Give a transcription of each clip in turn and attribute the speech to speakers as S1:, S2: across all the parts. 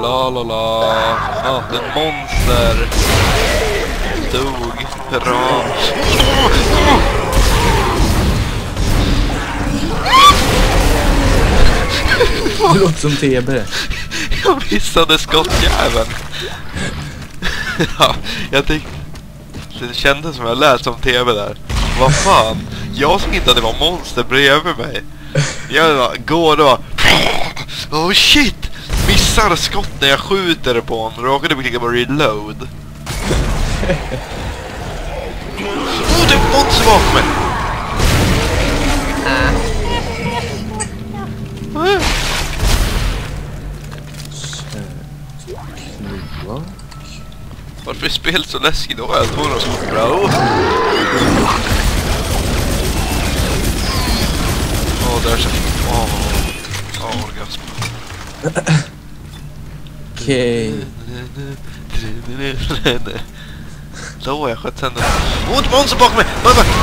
S1: La la la. Ja, ett monster. Dog. Bra.
S2: Det låter som TB.
S1: Jag missade skottjäveln. Ja, jag tänkte... Det kändes som jag lät som TV där. Vad fan? Jag såg inte att det var monster bredvid mig. Jag går och oh shit! Missar skott när jag skjuter på honom. Råkade klicka på reload. Oh, det är ett monster bakom mig! Varför är spelet så läskigt då? Jag tror det var så bra. Där så. Orgasm.
S2: Okej.
S1: Då jag sköt henne. Ett monster bakom mig!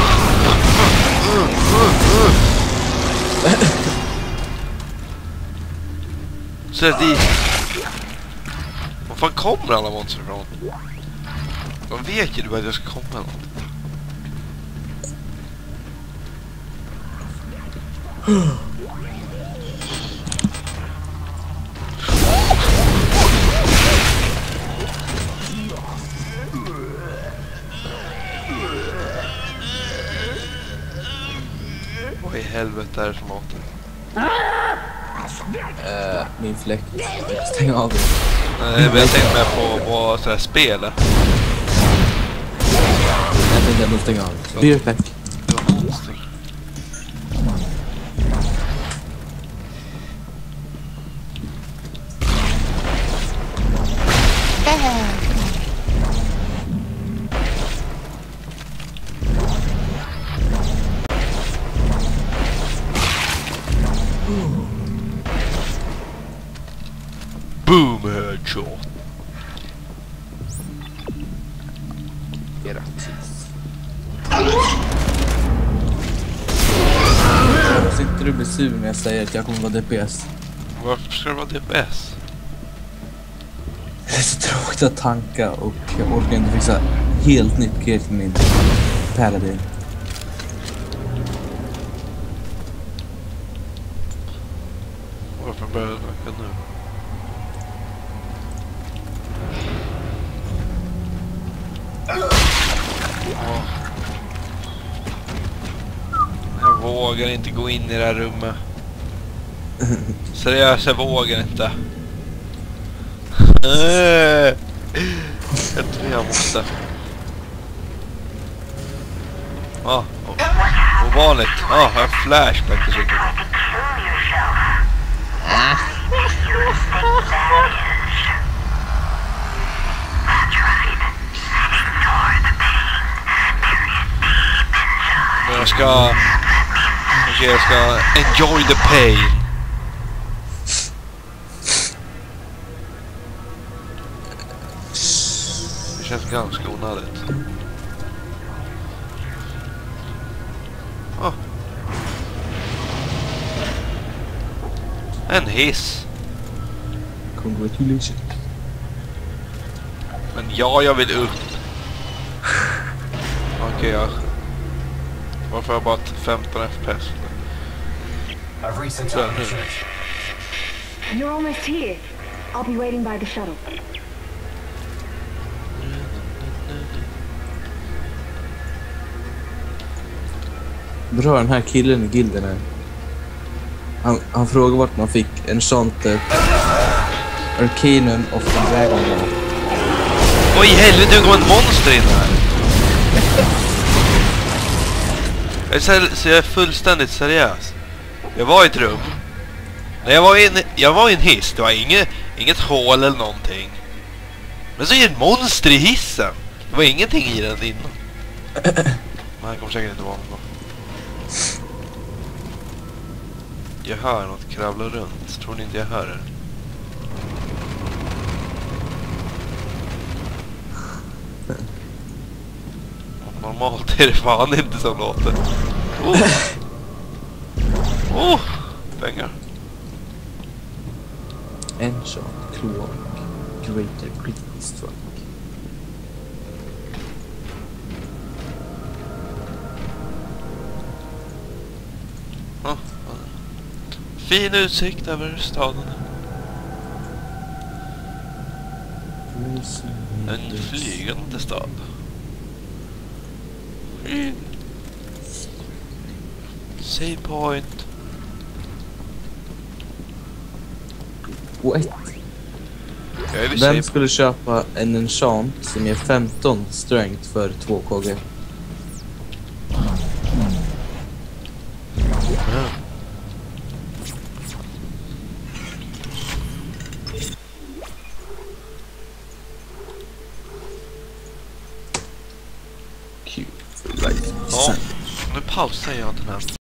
S1: Så är det. Var fan kommer alla monster ifrån? De vet ju att jag ska komma något. Vad i helvete är det som låter?
S2: Min fläkt. Stäng av det.
S1: Nej, jag tänkte med på så här spel.
S2: Jag tänkte ändå stänga av det. Beer pack.
S1: Boom headshot.
S2: Grattis. Sitter du blir sur när jag säger att jag kommer vara DPS?
S1: Varför ska det vara DPS?
S2: Det är så tråkigt att tanka och jag orkar inte fixa helt nytt gear till min Paladin.
S1: Varför börjar det verka nu? Jag vågar inte gå in i det här rummet. Seriöst, jag vågar inte. Jag tror jag måste. Ovanligt. Jag har flashback till sig. Jag ska enjoy the pain. Det känns ganska onödigt. En hiss.
S2: Congratulations.
S1: Men jag vill upp. Okej, varför har jag bara 15 FPS?
S3: I've reset time research.
S4: You're almost here. I'll be waiting by the shuttle.
S2: Bra, den här killen i gilden här. Han frågar vart man fick en sånt Arcanum of the Dragon.
S1: Oj, helvete, det går en monster in här. Jag är fullständigt seriös. Jag var i ett rum. Jag var i en hiss. Det var inget hål eller någonting. Men så är det ett monster i hissen. Det var ingenting i den innan. Men det kommer säkert inte vara något. Jag hör något kravla runt. Tror ni inte jag hör det? Normalt är det fan inte som låter. Pengar.
S2: Enchant, Cloak, Greater Critical Strike.
S1: Fin utsikt över staden. En flygande stad. Save point.
S2: What?
S1: Jag är vid
S2: Vem
S1: save.
S2: skulle köpa en enchant som ger 15 strength för 2 KG? Q för life.
S1: Ja, nu pausar jag den här